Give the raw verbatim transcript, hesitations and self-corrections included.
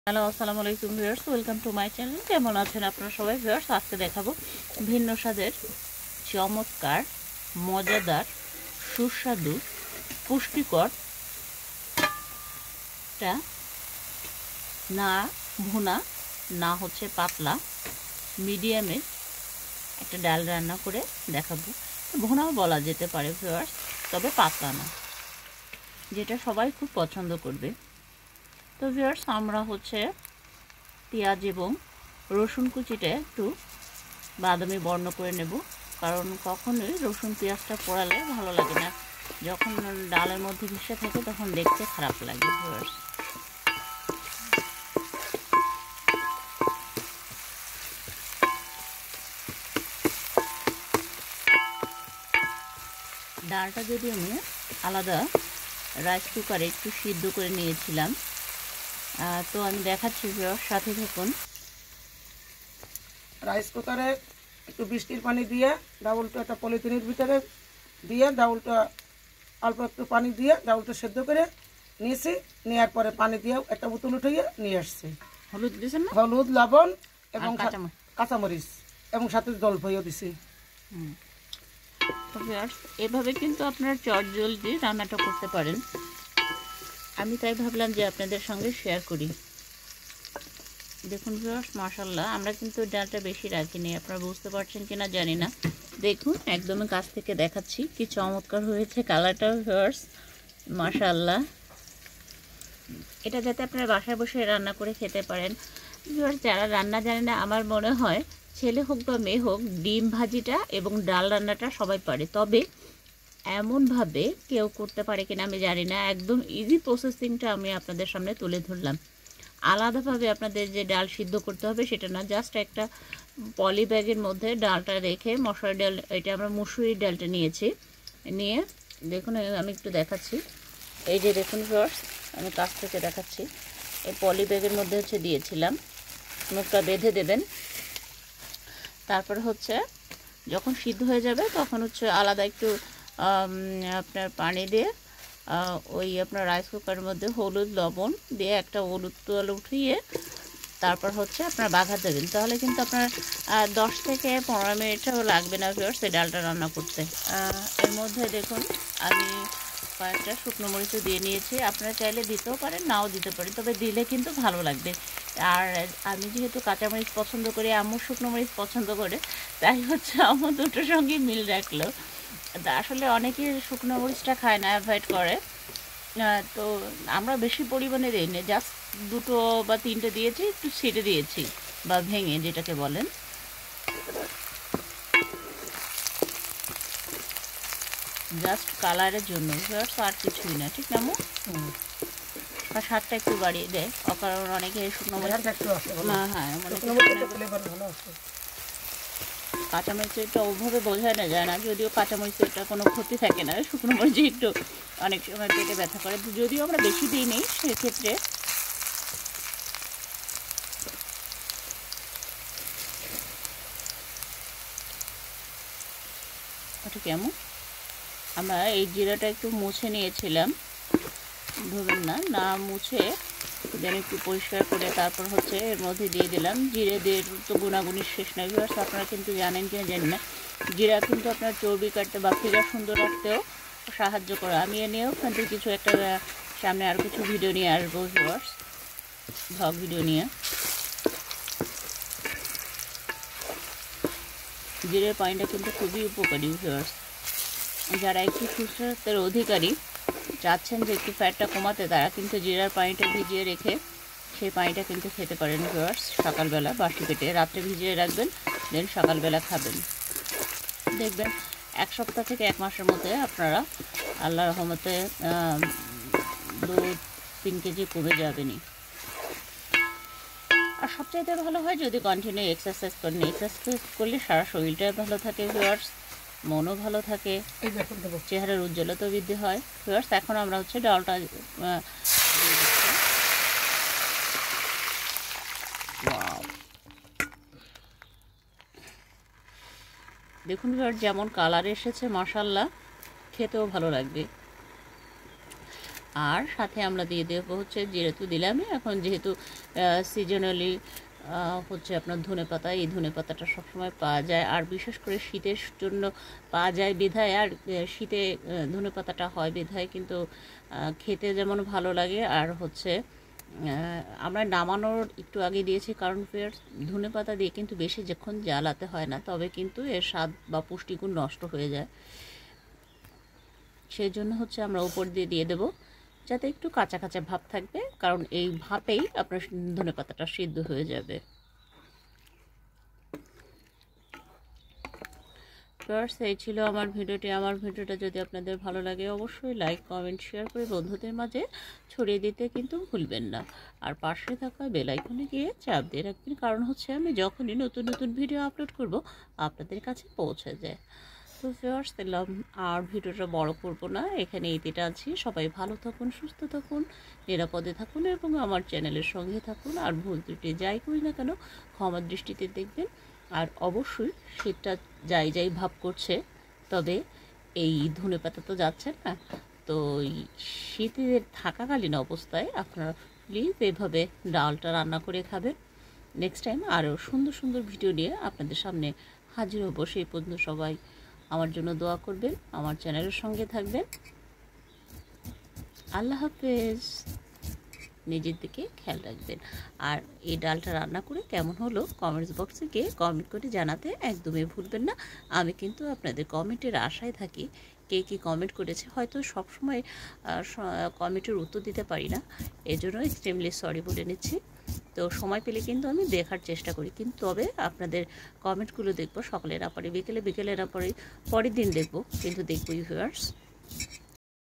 Hello আসসালামু আলাইকুম viewers, welcome to my channel. কেমন আছেন আপনারা সবাই ভিউয়ার্স? আজকে দেখাবো ভিন্ন স্বাদের চমৎকার মজাদার সুস্বাদু পুষ্টিকর একটা না ভুনা না হচ্ছে পাতলা মিডিয়ামে একটা ডাল রান্না করে দেখাবো। ভুনাও বলা যেতে পারে ভিউয়ার্স, তবে পাতলা না, যেটা সবাই খুব পছন্দ করবে। তো ভিউয়ার্স, আমরা হচ্ছে পেঁয়াজ এবং রসুন কুচিটা একটু বাদামি বর্ণ করে নেব, কারণ কখনোই রসুন পেঁয়াজটা পোড়ালে ভালো লাগে না, যখন ডালের মধ্যে ভেসে থাকে তখন দেখতে খারাপ লাগে ভিউয়ার্স। ডালটা যদি আমি আলাদা রাইস কুকারে একটু সিদ্ধ করে নিয়েছিলাম, তো আমি দেখাচ্ছি ভিউয়ার্স, সাথে থাকুন। রাইস কুকারে একটু বৃষ্টির পানি দিয়ে ডাউলটা একটা পলিথিনের ভিতরে দিয়ে ডাউলটা অল্প একটু পানি দিয়ে ডাউলটা সেদ্ধ করে নিয়েছি। নেওয়ার পরে পানি দিয়ে একটা বোতল উঠিয়ে নিয়ে আসছি। হলুদ দিয়েছেন না? হলুদ, লবণ এবং কাঁচামরিচ এবং সাথে জল ভইও দিছি। এভাবে কিন্তু আপনারা চট জলদি রান্নাটা করতে পারেন। আমি তাই ভাবলাম যে আপনাদের সঙ্গে শেয়ার করি। দেখুন ভিউয়ার্স, মাশাআল্লাহ, আমরা কিন্তু ডালটা বেশি রাখিনি, আপনারা বুঝতে পারছেন কিনা জানি না। দেখুন, একদমই কাছ থেকে দেখাচ্ছি কি চমৎকার হয়েছে কালারটা ভিউয়ার্স, মাশাআল্লাহ। এটা যাতে আপনারা বাসায় বসে রান্না করে খেতে পারেন ভিউয়ার্স। যারা রান্না জানে না, আমার মনে হয় ছেলে হোক বা মেয়ে হোক, ডিম ভাজিটা এবং ডাল রান্নাটা সবাই পারে, তবে এমনভাবে কেউ করতে পারে কিনা আমি জানি না। একদম ইজি প্রসেসিংটা আমি আপনাদের সামনে তুলে ধরলাম। আলাদাভাবে আপনাদের যে ডাল সিদ্ধ করতে হবে সেটা না, জাস্ট একটা পলি ব্যাগের মধ্যে ডালটা রেখে, মশার ডাল, এটা আমরা মুসুরির ডালটা নিয়েছি, নিয়ে দেখুন আমি একটু দেখাচ্ছি। এই যে দেখুন ভিউয়ার্স, আমি কাছ থেকে দেখাচ্ছি। এই পলি ব্যাগের মধ্যে হচ্ছে দিয়েছিলাম, মুখটা বেঁধে দেবেন। তারপর হচ্ছে যখন সিদ্ধ হয়ে যাবে তখন হচ্ছে আলাদা একটু আপনার পানি দিয়ে ওই আপনার রাইস কুকারের মধ্যে হলুদ লবণ দিয়ে একটা হলুদ তোয়াল উঠিয়ে তারপর হচ্ছে আপনার বাঘা দেবেন। তাহলে কিন্তু আপনার দশ থেকে পনেরো মিনিটও লাগবে না ভিউয়ার্স এই ডালটা রান্না করতে। এর মধ্যে দেখুন আমি কয়েকটা শুকনো মরিচও দিয়ে নিয়েছি। আপনারা চাইলে দিতেও পারেন, নাও দিতে পারেন, তবে দিলে কিন্তু ভালো লাগবে। আর আমি যেহেতু কাঁচামরিচ পছন্দ করি, আম্মু শুকনো মরিচ পছন্দ করে, তাই হচ্ছে আম্মু দুটোর সঙ্গে মিল রাখলো। আসলে অনেকে শুকনো মরিচটা খায় না, অ্যাভয়েড করে, তো আমরা বেশি পরিমাণে দিই না, জাস্ট দুটো বা তিনটে দিয়েছি, একটু ছিঁড়ে দিয়েছি বা ভেঙে যেটাকে বলেন। জাস্ট কালারের জন্য, আর কিছুই না, ঠিক না মো? বা স্বাদটা একটু বাড়িয়ে দেয়, কারণ অনেকে শুকনো মরিচ, হ্যাঁ হ্যাঁ কাঁচামরিচটা ওভাবে বোঝায় না যায় না, যদিও কাঁচামরিচেরটা কোনো ক্ষতি থাকে না, শুকনো মরিচে একটু অনেক সময় পেটে ব্যথা করে, যদিও আমরা বেশি দিই নি সেক্ষেত্রে। ওটা কেমন, আমরা এই জিরাটা একটু মুছে নিয়েছিলাম, ধরবেন না, না মুছে যেন একটু পরিষ্কার করে তারপর হচ্ছে এর মধ্যে দিয়ে দিলাম। জিরেদের তো গুণাগুণের শেষ নাই ভিউয়ার্স, আপনারা কিন্তু জানেন কিনা জানি না, জিরা কিন্তু আপনার চর্বি কাটতে বা ফিগার সুন্দর রাখতেও সাহায্য করে। আমি এ নিয়েও কিন্তু কিছু একটা সামনে আর কিছু ভিডিও নিয়ে আসবো ভিউয়ার্স, ভ্লগ ভিডিও নিয়ে। জিরের পানিটা কিন্তু খুবই উপকারী ভিউয়ার্স। যারা একটু সুস্বাস্থ্যের অধিকারী চাচ্ছেন যে একটু ফ্যাটটা কমাতে, তারা কিন্তু জিরার পানিটা ভিজিয়ে রেখে সেই পানিটা কিন্তু খেতে পারেন ভিউয়ার্স। সকালবেলা বাসি পেটে রাত্রে ভিজিয়ে রাখবেন, দেন সকালবেলা খাবেন, দেখবেন এক সপ্তাহ থেকে এক মাসের মধ্যে আপনারা আল্লাহর রহমতে দু তিন কেজি কমে যাবেনি। আর সবচাইতে ভালো হয় যদি কন্টিনিউ এক্সারসাইজ করেন। এক্সারসাইজ করলে সারা শরীরটাই ভালো থাকে ভিউয়ার্স, মনও ভালো থাকে, চেহারার উজ্জ্বলতা বৃদ্ধি হয় ভিউয়ার্স। এখন আমরা হচ্ছে ডালটা দেখুন ভিউয়ার্স, যেমন কালার এসেছে মাশাআল্লাহ, খেতেও ভালো লাগবে। আর সাথে আমরা দিয়ে দেবো হচ্ছে, যেহেতু দিলামই এখন, যেহেতু সিজনালি হচ্ছে আপনার ধনেপাতা, এই ধনেপাতাটা সবসময় পাওয়া যায়, আর বিশেষ করে শীতের জন্য পাওয়া যায় বিধায়, আর শীতে ধনেপাতাটা হয় বিধায় কিন্তু খেতে যেমন ভালো লাগে, আর হচ্ছে আমরা নামানোর একটু আগে দিয়েছি, কারণ ফের ধনেপাতা দিয়ে কিন্তু বেশি যখন জ্বালাতে হয় না, তবে কিন্তু এর স্বাদ বা পুষ্টিগুণ নষ্ট হয়ে যায়। সেই জন্য হচ্ছে আমরা উপর দিয়ে দিয়ে দেবো, যাতে একটু কাঁচা কাঁচা ভাব থাকবে, কারণ এই ভাপেই আপনার ধনেপাতাটা সিদ্ধ হয়ে যাবে। ফার্স্ট এই ছিল আমার ভিডিওটি। আমার ভিডিওটা যদি আপনাদের ভালো লাগে অবশ্যই লাইক কমেন্ট শেয়ার করে বন্ধুদের মাঝে ছড়িয়ে দিতে কিন্তু ভুলবেন না, আর পাশে থাকা বেল আইকনে গিয়ে চাপ দিয়ে রাখবেন, কারণ হচ্ছে আমি যখনই নতুন নতুন ভিডিও আপলোড করব আপনাদের কাছে পৌঁছে যায়। তো ভিউয়ার্স, দিলাম আর ভিডিওটা বড় করব না, এখানে ইতিটা আছি। সবাই ভালো থাকুন, সুস্থ থাকুন, নিরাপদে থাকুন এবং আমার চ্যানেলের সঙ্গে থাকুন। আর ভুল ত্রুটি যাই করি না কেন ক্ষমার দৃষ্টিতে দেখবেন। আর অবশ্যই শীতটা যাই যাই ভাব করছে, তবে এই ধনেপাতা তো যাচ্ছে না, তো শীতে থাকাকালীন অবস্থায় আপনারা প্লিজ এভাবে ডালটা রান্না করে খাবেন। নেক্সট টাইম আরও সুন্দর সুন্দর ভিডিও নিয়ে আপনাদের সামনে হাজির হব। সেই পর্যন্ত সবাই আমার জন্য দোয়া করবেন, আমার চ্যানেলের সঙ্গে থাকবেন। আল্লাহ হাফেজ। নিজের দিকে খেয়াল রাখবেন। আর এই ডালটা রান্না করে কেমন হলো কমেন্টস বক্সে গিয়ে কমেন্ট করে জানাতে একদমই ভুলবেন না। আমি কিন্তু আপনাদের কমেন্টের আশায় থাকি, কে কী কমেন্ট করেছে। হয়তো সবসময় কমেন্টের উত্তর দিতে পারি না, এজন্য এক্সট্রিমলি সরি বলে নিচ্ছি। তো সময় পেলে কিন্তু আমি দেখার চেষ্টা করি, কিন্তু তবে আপনাদের কমেন্টগুলো দেখবো, সকালে না পারি বিকেলে, বিকেলে না পারি পরের দিন দেখবো, কিন্তু দেখবো ভিউয়ার্স।